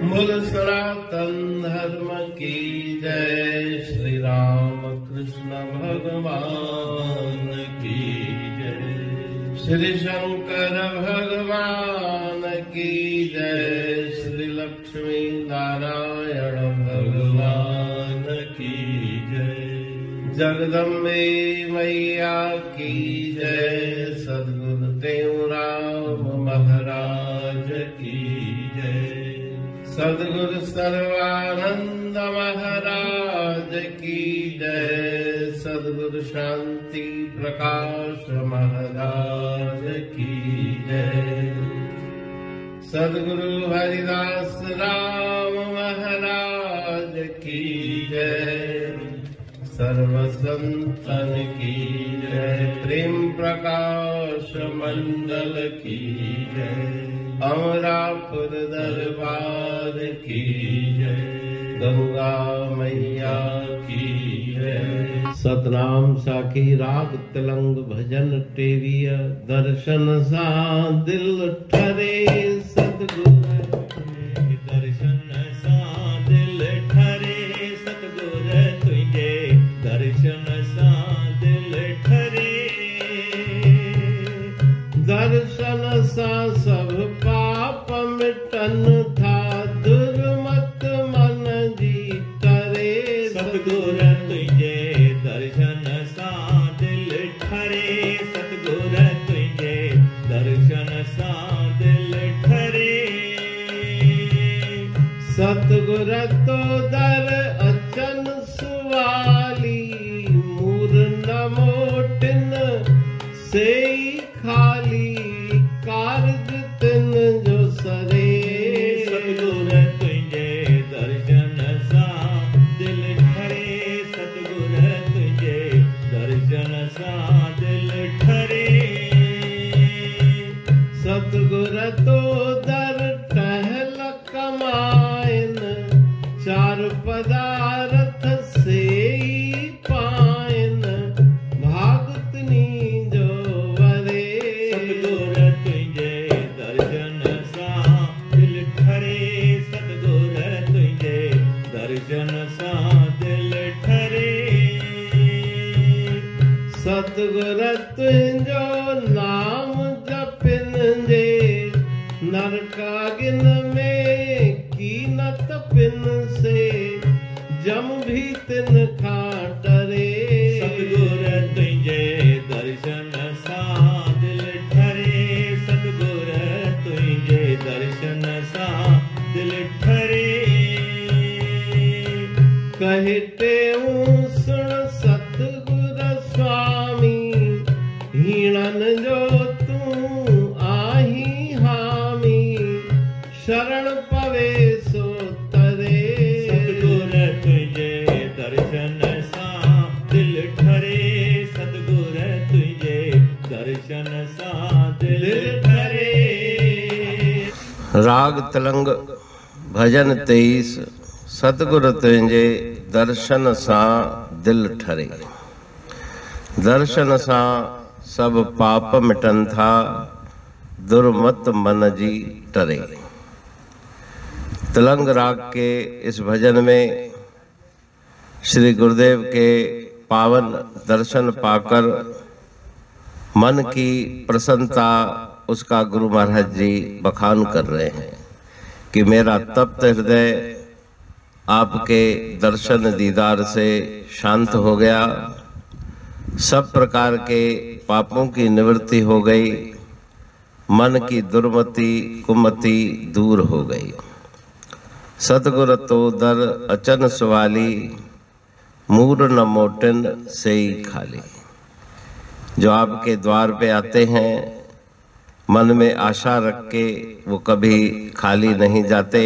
बोल सनातन धर्म की जय। श्री राम कृष्ण भगवान की जय। श्री शंकर भगवान की जय। श्री लक्ष्मी नारायण भगवान की जय। जगदम्बे मैया की जय। सद्गुरु देवराम महाराज की जय। सद्गुरु सर्वानंद महाराज की जय। सद्गुरु शांति प्रकाश महाराज की जय। सद्गुरु हरिदास राम महाराज की जय। सर्व संतन की जय। प्रेम प्रकाश मंडल की जय। अमरापुर दरबार की जय। गंगा मैया की जय। सतनाम साखी राग तिलंग भजन टेविय। दर्शन सा दिल ठरे सतगुरु। दर्शन सा दिल ठरे सतगुरु तुझे। दर्शन सा दिल ठरे। दर्शन सा सब पाप मिटन था। दुर्मत मन जीतरे सतगुरु तुझे। दर्शन सा दिल ठरे सतगुरु तुझे। दर्शन सा दिल ठरे। सतगुरु तो दर अचन सुवाली। मूर न मोटिन से खाली। कारज तिन जो सरे सतगुरु तुझे। दर्शन सा दिल ठरे सतगुरु तुझे। दर्शन सा दिल ठरे। सतगुरु तो दर टहल कमाइन। चार पदार्थ से पाइन। भागत नी जो वरे सतगुरु तुझे। दर्शन सा दिल ठरे सतगुरु तुझे। दर्शन सा दिल ठरे। सतगुरु तुझो नाम जपिन जे। नरकागिन में कीनत पिन से। जम भी तिन खा डरे सतगुरु तुझे। दर्शन सा दिल ठरे सतगुरु तुझे। दर्शन सा दिल ठरे। कहते सुन सतगुरु स्वामी। हीणन जो तू आही हामी। शरण पवे सो तरे सतगुरु तुझे। दर्शन सा दिल ठरे सतगुरु तुझे। दर्शन सा दिल ठरे। राग तिलंग भजन 23। सतगुरु तुझे। दर्शन सा दिल ठरे। दर्शन सा सब पाप मिटन था। दुर्मत मन जी टरे। तिलंग राग के इस भजन में श्री गुरुदेव के पावन दर्शन पाकर मन की प्रसन्नता उसका गुरु महाराज जी बखान कर रहे हैं कि मेरा तप्त हृदय आपके दर्शन दीदार से शांत हो गया। सब प्रकार के पापों की निवृत्ति हो गई। मन की दुर्मति कुमति दूर हो गई। सतगुरु तो दर अचन सुवाली। मूर न मोटिन से ही खाली। जो आपके द्वार पे आते हैं मन में आशा रख के वो कभी खाली नहीं जाते।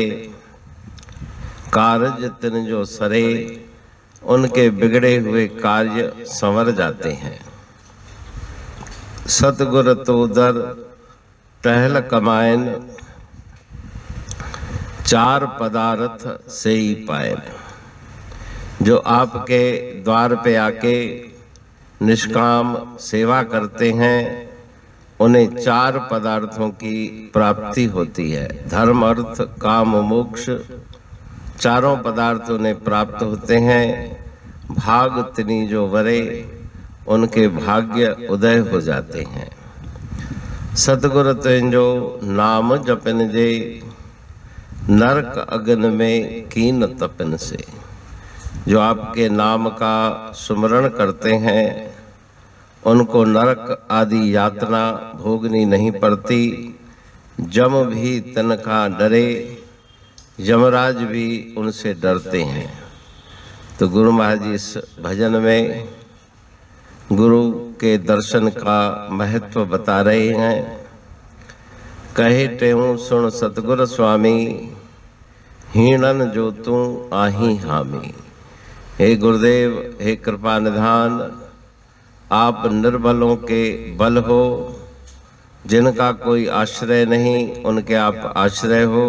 कारज तिन जो सरे। उनके बिगड़े हुए कार्य संवर जाते हैं। सतगुरु तो दर टहल कमायन। चार पदार्थ से ही पायन। जो आपके द्वार पे आके निष्काम सेवा करते हैं उन्हें 4 पदार्थों की प्राप्ति होती है। धर्म, अर्थ, काम, मोक्ष, चारों पदार्थ उन्हें प्राप्त होते हैं। भाग तिनी जो वरे, उनके भाग्य उदय हो जाते हैं। सतगुरु तुंहिंजो नाम जपन जे, नरक अग्न में कीन तपन से। जो आपके नाम का सुमरण करते हैं उनको नरक आदि यातना भोगनी नहीं पड़ती। जम भी तनका डरे, यमराज भी उनसे डरते हैं। तो गुरु महाराज जी इस भजन में गुरु के दर्शन का महत्व बता रहे हैं। कहे टेऊ सुन सतगुर स्वामी, हीणन जो तू आही हामी। हे गुरुदेव, हे कृपा निधान, आप निर्बलों के बल हो, जिनका कोई आश्रय नहीं उनके आप आश्रय हो।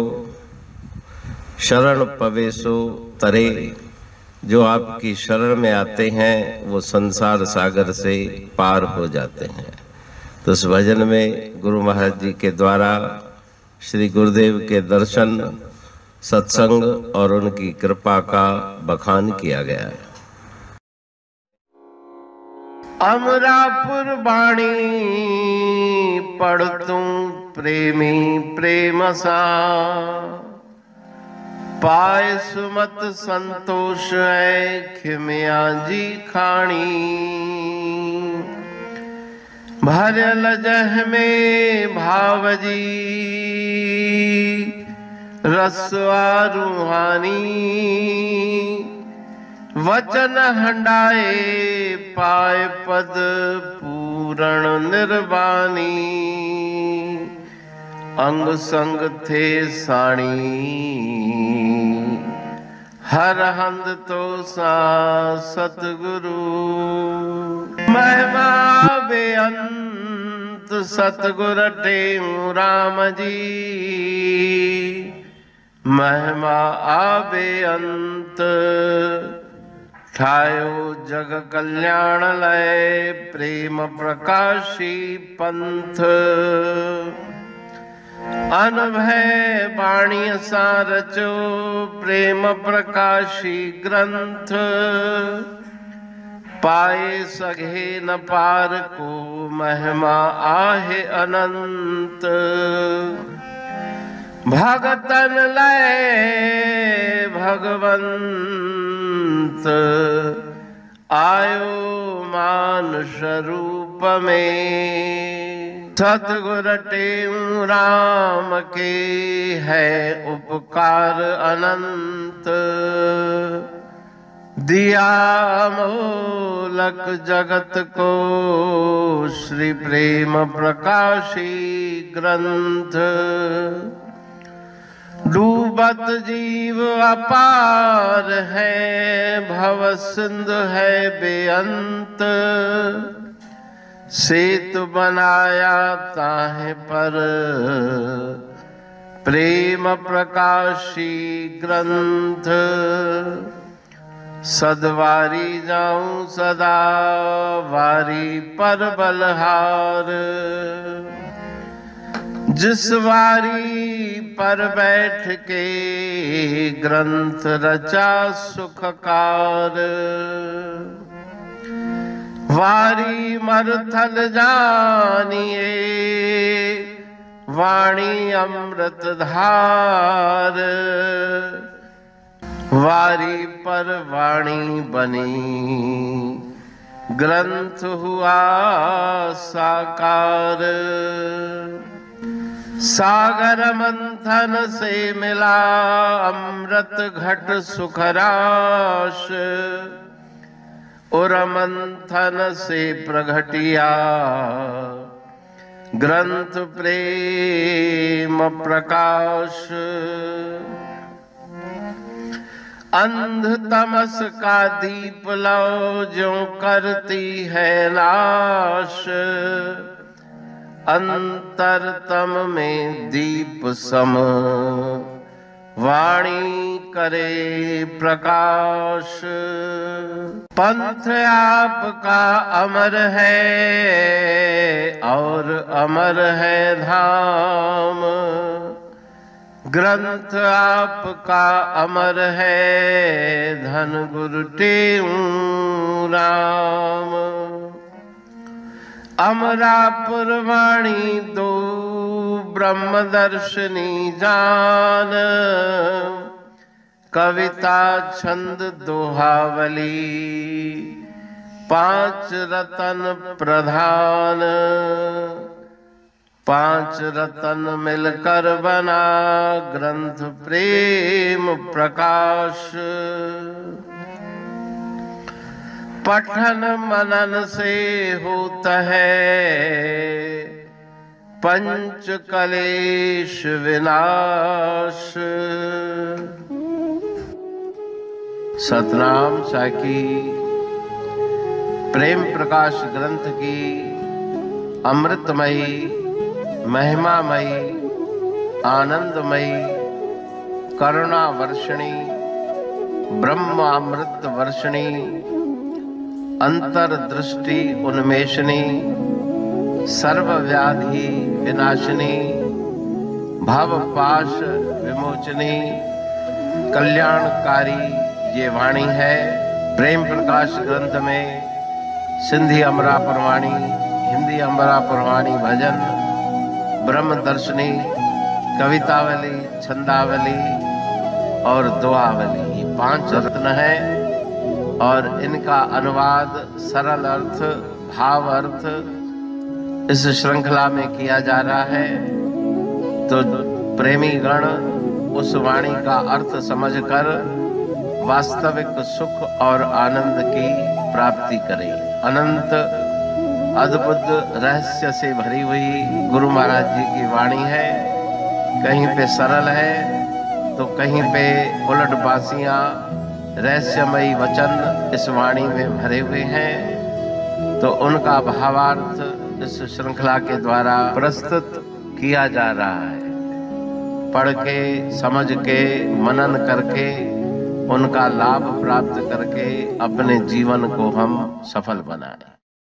शरण पवेशो तरे, जो आपकी शरण में आते हैं वो संसार सागर से पार हो जाते हैं। तो इस भजन में गुरु महाराज जी के द्वारा श्री गुरुदेव के दर्शन, सत्संग और उनकी कृपा का बखान किया गया है। अमरापुर बाणी पढ़तू प्रेमी प्रेम सा, पाए सुमत संतोष है खिमिया जी खाणी। भरल जह में भावजी रसवा रूहानी। वचन हंडाए पाए पद पूरण निर्वाणी। अंग संग थे साणी, हर हंद तो सा सतगुरु। महिमा बेअंत सतगुर टेऊ राम जी। महिमा आबे अंत, ठायो जग कल्याण लय प्रेम प्रकाशी पंथ। अनभय बाणी सा रचो प्रेम प्रकाशी ग्रंथ। पाए सघे न पार को महिमा आहे अनंत। भगतन लय भगवंत, आयो मानुष रूप में। सतगुर टेऊ राम के है उपकार अनंत। दिया मोलक जगत को श्री प्रेम प्रकाशी ग्रंथ। डूबत जीव अपार है, भव सिंधु है बेअंत। सेतु बनाया ताहे पर प्रेम प्रकाशी ग्रंथ। सदवारी जाऊं सदा वारी पर बलहार। जिस वारी पर बैठ के ग्रंथ रचा सुखकार। वारी मरथल जानिए वाणी अमृत धार। वारी पर वाणी बनी ग्रंथ हुआ साकार। सागर मंथन से मिला अमृत घट सुखराश। और मंथन से प्रगटिया ग्रंथ प्रेम प्रकाश। अंध तमस का दीप लो जो करती है नाश। अंतरतम में दीप सम वाणी करे प्रकाश। पंथ आपका अमर है और अमर है धाम। ग्रंथ आपका अमर है धन गुरु तेऊ राम। अमरापुर वाणी दो ब्रह्मदर्शनी जान। कविता छंद दोहावली पांच रतन प्रधान। पांच रतन मिलकर बना ग्रंथ प्रेम प्रकाश। पठन मनन से होता है पंच कलेश विनाश। सतनाम साखी प्रेम प्रकाश ग्रंथ की अमृतमयी महिमामयी आनंदमयी करुणा वर्षिणी ब्रह्म अमृत वर्षिणी अंतर्दृष्टि उन्मेषणी सर्वव्याधि विनाशिनी भव पाश विमोचनी कल्याणकारी ये वाणी है। प्रेम प्रकाश ग्रंथ में सिंधी अमरापुर वाणी, हिंदी अमरापुर वाणी भजन, ब्रह्म दर्शनी, कवितावली, छंदावली और दुआवली ये पांच रत्न है और इनका अनुवाद सरल अर्थ भाव अर्थ इस श्रृंखला में किया जा रहा है। तो प्रेमी गण उस वाणी का अर्थ समझकर वास्तविक सुख और आनंद की प्राप्ति करें। अनंत अद्भुत रहस्य से भरी हुई गुरु महाराज जी की वाणी है। कहीं पे सरल है तो कहीं पे उलट बासियां रहस्यमयी वचन इस वाणी में भरे हुए हैं। तो उनका भावार्थ इस श्रृंखला के द्वारा प्रस्तुत किया जा रहा है। पढ़ के समझ के मनन करके उनका लाभ प्राप्त करके अपने जीवन को हम सफल बनाएं।